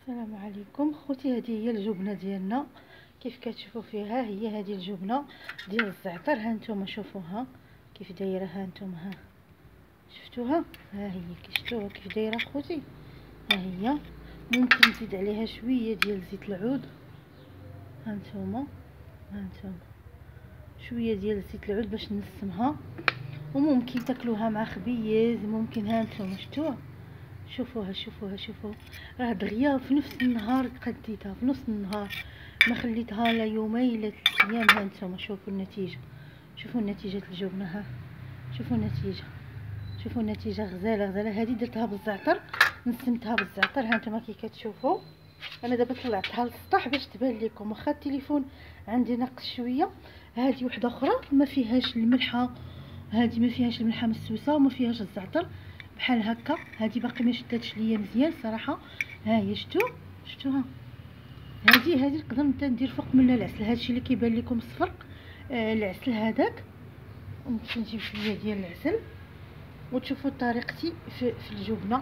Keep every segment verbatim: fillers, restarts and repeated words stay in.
السلام عليكم خوتي. هذه هي الجبنه ديالنا كيف كتشوفوا فيها. هي هذه الجبنه ديال الزعتر. ها نتوما شوفوها كيف دايره. ها نتوما ها شفتوها. ها هي كيشفتوها كيف دايره خوتي. ها هي ممكن نزيد عليها شويه ديال زيت العود. ها نتوما ها نتوما شويه ديال زيت العود باش نسمها. وممكن تاكلوها مع خبيز ممكن. ها نتوما شفتوها. شوفوها شوفوها شوفوا راه دغيا في نفس النهار قديتها في نص النهار ما خليتها لا يومين لا ثلاث ايام. ها نتوما شوفوا النتيجه. شوفوا نتيجه الجبنه. ها شوفوا النتيجه. شوفوا النتيجه غزاله غزاله. هذه درتها بالزعتر نسمتها بالزعتر. ها نتوما كي كتشوفوا انا دابا طلعتها للسطح باش تبان لكم واخا التليفون عندي ناقص شويه. هذه وحده اخرى ما فيهاش الملحه. هذه ما فيهاش الملحه مسوسه وما فيهاش الزعتر بحال هكا. هذه باقي ما شداتش ليا مزيان صراحه. ها هي شفتوا شفتوها. هذه هذه نقدر نتا ندير فوق منها العسل. هادشي اللي كيبان لكم صفر آه العسل هذاك. ونمشي نجيب شويه ديال العسل وتشوفوا طريقتي في, في الجبنه.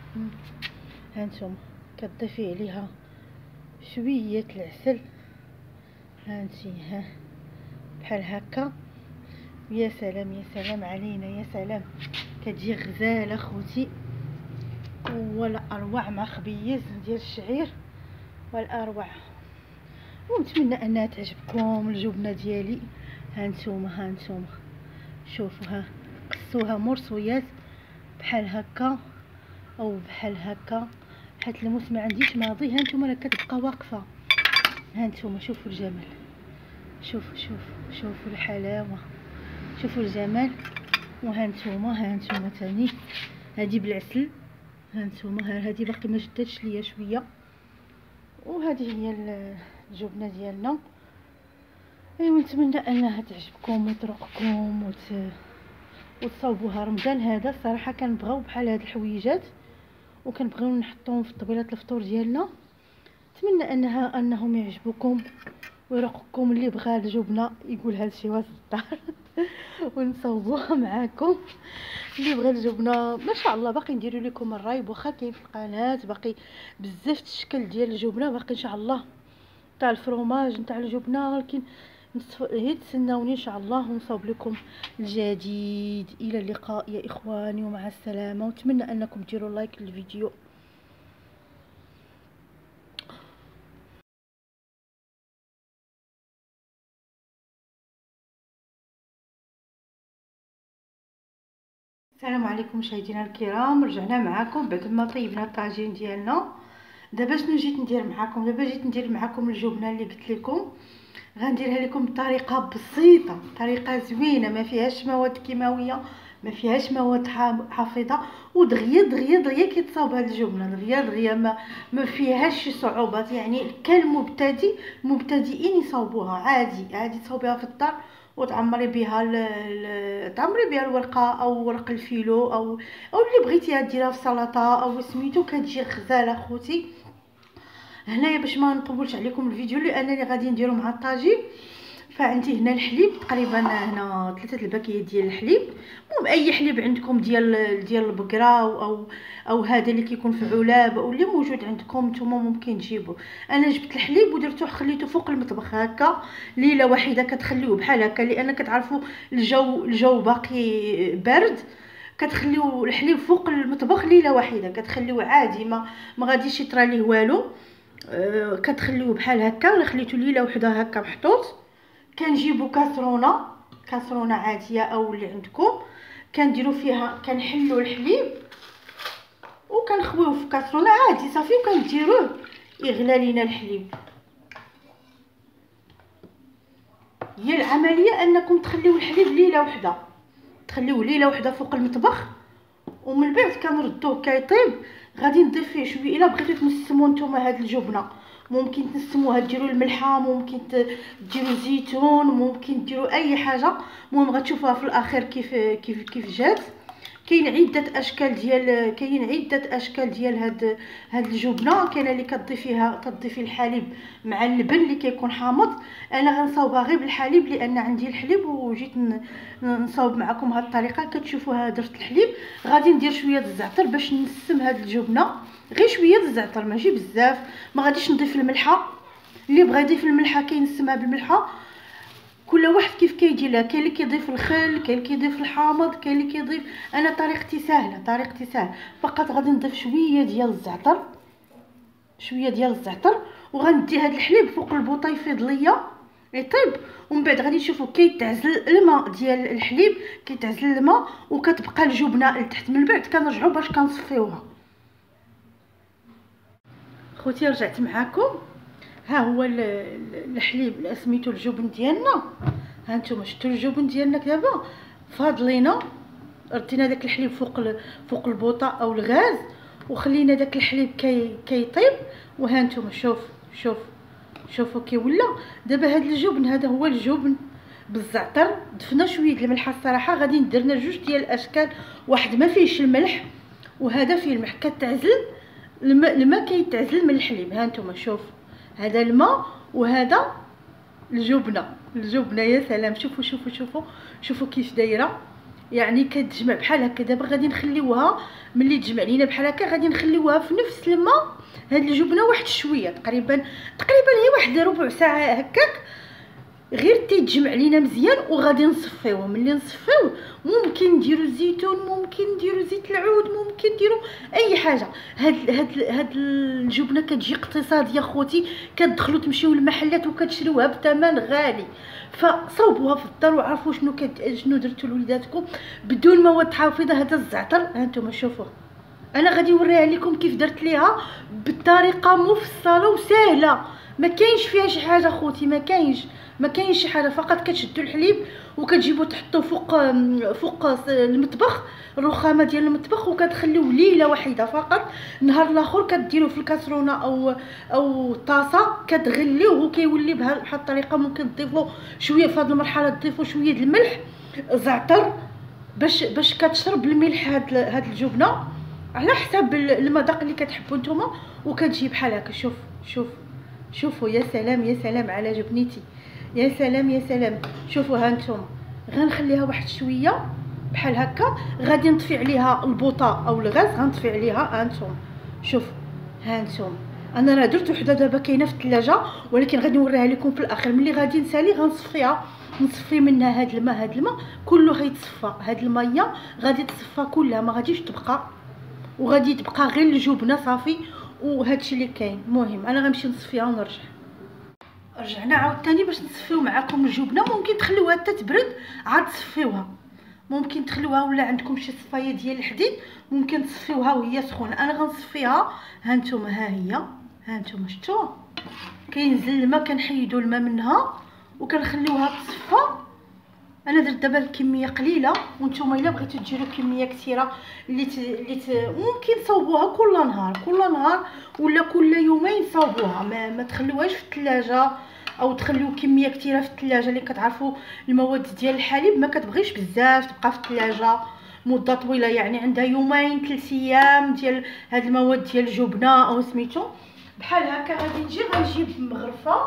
ها نتوما كتضيفي عليها شويه العسل. ها انتي ها بحال هكا. يا سلام يا سلام علينا يا سلام. كتجي غزاله خوتي ولا اروع مع خبيز ديال الشعير ولا اروع. ونتمنى انها تعجبكم الجبنه ديالي. ها نتوما ها نتوما شوفوا. ها قصوها مرصويات بحال هكا او بحال هكا حيت الموس ما عنديش ماضي. ها نتوما راه كتبقى واقفه. ها نتوما شوفوا الجمال. شوفوا شوفوا شوفوا الحلاوه. شوفوا الجمال. وها نتوما ها نتوما ثاني هذه بالعسل. ها نتوما ها هذه باقي ما شداتش ليا شويه. وهذه هي الجبنه ديالنا. ايوا نتمنى انها تعجبكم وترقكم وت... وتصاوبوها. رمضان هذا الصراحه كنبغيو بحال هاد الحويجات وكنبغيو نحطوهم في طبيله الفطور ديالنا. نتمنى انها انهم يعجبوكم ويرقكم. اللي بغى الجبنه يقول هذا الشيء واش الدار ونصاوبوها معاكم. اللي بغى الجبنه ما شاء الله باقي نديروا لكم الرايب واخا كاين في القناه باقي بزاف الشكل ديال الجبنه باقي ان شاء الله تاع الفرomاج نتاع الجبنه. ولكن هي تسناوني ان شاء الله ونصاوب لكم الجديد. الى اللقاء يا اخواني ومع السلامه. ونتمنى انكم ديروا لايك للفيديو. السلام عليكم مشاهدينا الكرام. رجعنا معكم بعد ما طيبنا الطاجين ديالنا. دابا شنو جيت ندير معكم. دابا جيت ندير معكم الجبنه اللي قلت لكم غنديرها لكم بطريقه بسيطه طريقه زوينه ما فيهاش مواد كيماويه ما فيهاش مواد حافظه. ودغيا دغيا دغيا كيتصاوب هاد الجبنه دغيا دغيا ما ما فيهاش شي صعوبات. يعني كالمبتدئ مبتدئين يصاوبوها عادي عادي. تصاوبيها في الدار وتعمري بها تعمري بها الورقه او ورق الفيلو او او اللي بغيتيها ديرها في سلطه او سميتو. كتجي غزاله خوتي. هنايا باش ما نطولش عليكم الفيديو لانني غادي نديرو مع الطاجين. فعندي هنا الحليب تقريبا هنا ثلاثه الباكيات ديال الحليب. المهم اي حليب عندكم ديال ديال البقره او او هذا اللي كيكون في علاب او اللي موجود عندكم نتوما ممكن تجيبوا. انا جبت الحليب ودرتو خليته فوق المطبخ هكا ليله واحده. كتخليوه بحال هكا لان كتعرفوا الجو الجو باقي بارد. كتخليو الحليب فوق المطبخ ليله واحده. كتخليوه عادي ما ما غاديش يطرى ليه والو. أه كتخليوه بحال هكا. ولا خليتو ليله وحده هكا محطوط. كنجيبوا كاسرونه كاسرونه عاديه او اللي عندكم. كنديروا فيها كنحلوا الحليب وكنخويوه في كاسرونه عادي صافي. وكنديروه يغلى لينا الحليب. هي العمليه انكم تخليو الحليب ليله وحده تخليوه ليله وحده فوق المطبخ. ومن بعد كنردوه كيطيب. غادي نضيف فيه شويه. الا بغيتو تنسموا نتوما هاد الجبنه ممكن تنسموها ديروا الملحه ممكن ديروا زيتون ممكن ديروا اي حاجه. المهم غتشوفوها في الاخير كيف كيف كيف جات. كاين عده اشكال ديال كاين عده اشكال ديال هاد هاد الجبنه. كاينه اللي كتضيفيها كتضيفي الحليب مع اللبن اللي كيكون حامض. انا غنصاوبها غير بالحليب لان عندي الحليب وجيت نصاوب معكم هاد الطريقه. كتشوفوها درت الحليب. غادي ندير شويه الزعتر باش نسم هاد الجبنه غير شويه الزعتر ماشي بزاف، ما غاديش نضيف الملحه. اللي بغى يضيف الملحه كينسمها بالملحه، كل واحد كيف كيديرها. كاين اللي كيضيف الخل، كاين اللي كيضيف الحامض، كاين اللي كيضيف. انا طريقتي سهله، طريقتي سهله. فقط غادي نضيف شويه ديال الزعتر، شويه ديال الزعتر، وغندي هذا الحليب فوق البوطه يفيض ليا يطيب. ومن بعد غادي نشوفوا كيتعزل الماء ديال الحليب، كيتعزل الماء وكتبقى الجبنه لتحت. من بعد كنرجعوا باش كنصفيوها. خوتي رجعت معاكم. ها هو الحليب سميتو الجبن ديالنا. ها نتوما شفتوا الجبن ديالنا دابا فاضلينا. ردينا داك الحليب فوق فوق البوطه او الغاز، وخلينا داك الحليب كي كيطيب. وها نتوما شوف شوف شوفوا كي ولا. دابا هذا الجبن، هذا هو الجبن بالزعتر. ضفنا شويه الملح. الصراحه غادي ندير لنا جوج ديال الاشكال، واحد ما فيهش الملح وهذا فيه الملح. كتعزل الماء، الماء كيتعزل من الحليب. ها نتوما شوف، هذا الماء وهذا الجبنه. الجبنه يا سلام. شوفوا شوفوا شوفوا شوفوا كيف دايره، يعني كتجمع بحال هكا. دابا غادي نخليوها ملي تجمع لينا بحال هكا، غادي نخليوها في نفس الماء هاد الجبنه واحد شويه، تقريبا تقريبا هي واحد ربع ساعه هكاك، غير تيتجمع لينا مزيان. وغادي نصفيوه. ملي نصفيوه ممكن نديرو الزيتون، ممكن نديرو زيت العود، ممكن نديرو اي حاجه. هاد هاد هاد الجبنه كتجي اقتصاديه خوتي، كتدخلوا تمشيو للمحلات وكتشريوها بثمن غالي. فصوبوها في الدار وعرفوا شنو كت... شنو درتوا لوليداتكم بدون مواد حافظه. هذا الزعتر ها انتم شوفوا، انا غادي نوريها لكم كيف درت ليها بطريقه مفصله وسهله. ما كاينش فيها شي حاجه خوتي، ما كاينش ما كاينش شي حاجه. فقط كتشدوا الحليب وكتجيبوا تحطوه فوق فوق المطبخ، الرخامه ديال المطبخ، وكتخليوه ليله واحده فقط. النهار الاخر كديروه في الكاسرونه او او طاسه، كتغليوه وكيولي بهذه الطريقه. ممكن تضيفوا شويه في هذه المرحله، تضيفوا شويه د الملح زعتر باش باش كتشرب الملح هاد هاد الجبنه على حسب المذاق اللي كتحبوا نتوما. وكتجي بحال هكا. شوف شوف شوفوا يا سلام يا سلام على جبنيتي، يا سلام يا سلام. شوفوا ها نتوما غنخليها واحد شويه بحال هكا. غادي نطفي عليها البوطه او الغاز، غنطفي عليها. ها نتوما شوف، ها نتوما انا راه درت وحده دابا كاينه في الثلاجه، ولكن غادي نوريها لكم في الاخر. ملي غادي نسالي غنصفيها، نصفي منها هاد الماء. هاد الماء كله غيتصفى، هاد الميه غادي تصفى كلها، ما غاديش تبقى، وغادي تبقى غير الجبنه صافي. وهادشي اللي كاين. المهم انا غنمشي نصفيها ونرجع. رجعنا عاوتاني باش نصفيو معكم الجبنه. ممكن تخليوها حتى تبرد عاد تصفيوها، ممكن تخليوها، ولا عندكم شي صفايه ديال الحديد ممكن تصفيوها وهي سخونه. انا غنصفيها. ها نتوما ها هي، ها نتوما شفتوها كينزل الماء، كنحيدوا الماء منها وكنخليوها تصفى. انا درت دابا الكميه قليله، وانتم الا بغيتو ديروا كميه كثيره اللي ت... اللي ت... ممكن تصاوبوها كل نهار كل نهار ولا كل يومين صاوبوها. ما, ما تخليوهاش في الثلاجه، او تخليو كميه كثيره في الثلاجه. اللي كتعرفوا المواد ديال الحليب ما كتبغيش بزاف تبقى في الثلاجه مده طويله، يعني عندها يومين ثلاث ايام ديال هاد المواد ديال الجبنه او سميتو. بحال هكا غادي نجي غنجيب مغرفه،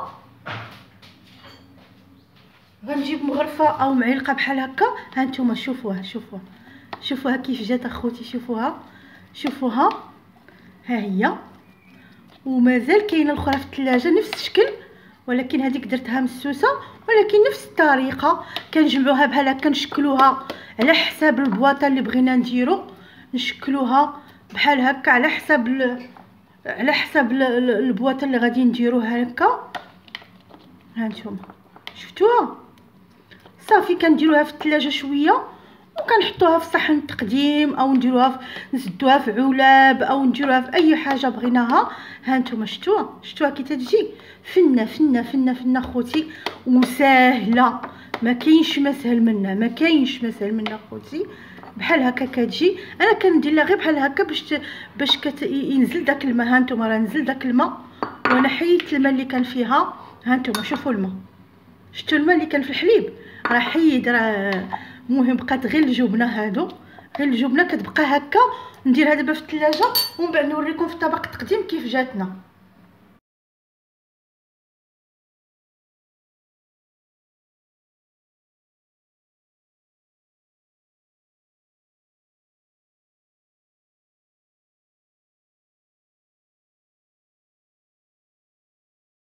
غنجيب مغرفه او معلقه بحال هكا. ها نتوما شوفوها شوفوها شوفوها كيف جات اخوتي. شوفوها شوفوها ها هي. ومازال كاينه الاخرى في الثلاجه نفس الشكل، ولكن هذيك درتها مسوسه، ولكن نفس الطريقه. كنجمعوها بحال هكا، نشكلوها على حساب البواطه اللي بغينا نديرو، نشكلوها بحال هكا على حساب ال... على حساب البواطه اللي غادي نديروها هكا. ها نتوما شفتوها صافي. كنديروها في الثلاجه شويه وكنحطوها في صحن تقديم، او نديروها في نسدوها في علاب، او نديروها في اي حاجه بغيناها. ها نتوما شفتوها شفتوها كي تجي فنه فنه فنه فنه خوتي، وساهله. ما كاينش ما سهل منها، ما كاينش ما سهل منها خوتي. بحال هكا كتجي. انا كندير لها غير بحال هكا باش ت... باش كت... ينزل داك الماء. ها نتوما راه نزل داك الماء، وانا حيدت الماء اللي كان فيها. ها نتوما شوفوا الماء، شفتوا الماء اللي كان في الحليب راه حيد. راه المهم بقات غير الجبنه. هادو غير الجبنه كتبقى هكا. نديرها دابا في الثلاجه ومن بعد نوريكم في طبق التقديم كيف جاتنا.